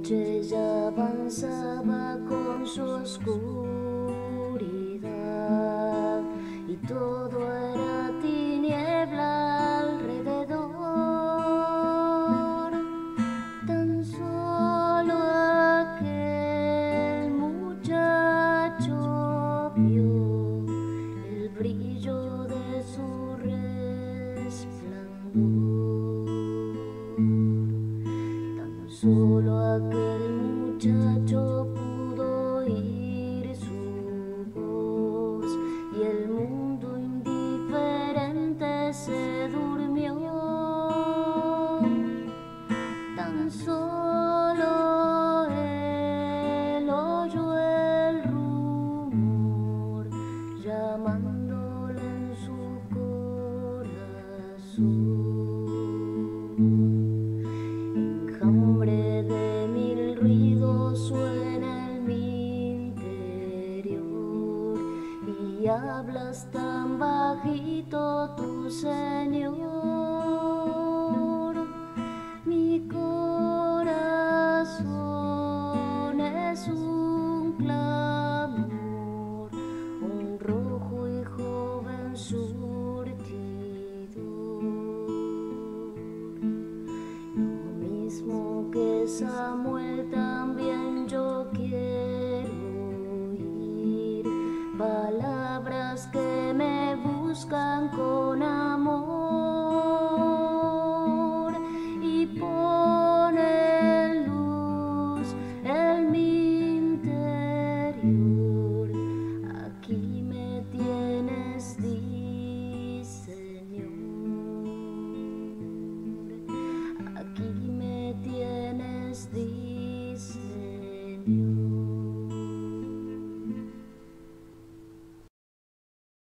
noche ya avanzaba con su oscuridad y todo era tiniebla alrededor. Tan solo aquel muchacho vio el brillo de su resplandor. Tan solo aquel muchacho pudo oír su voz y el mundo indiferente se durmió. Tan solo él oyó el rumor llamándole en su corazón. Enjambre de mil ruidos suena en mi interior y hablas tan bajito tu Señor. Mi corazón es un clamor, un rojo y joven surtidor. Lo mismo que Samuel también yo quiero oír, palabras que me buscan